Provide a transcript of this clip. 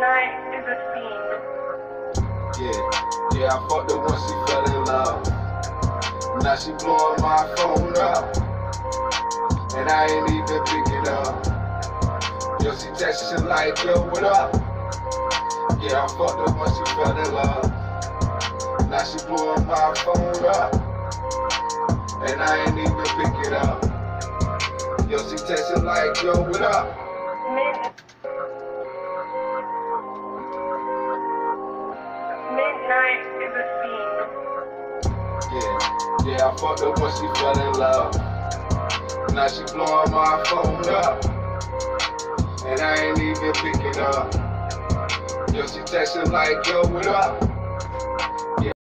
Midnight is a fiend. Yeah, I fucked her once she fell in love. Now she blowing my phone up, and I ain't even pick it up. Yo, she texting like, yo, what up? Yeah, I fucked her once she fell in love. Now she blowing my phone up, and I ain't even pick it up. Yo, she texting like, yo, what up? Midnight is a fiend. Yeah, I fucked her once she fell in love. Now she blowing my phone up, and I ain't even pick it up. Yo, she texting like, yo, what up?